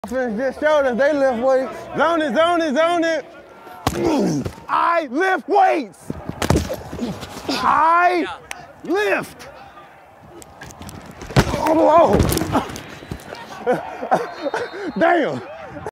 Just showed us they lift weights. Zone it, zone it, zone it. I lift weights. I lift. Oh, damn.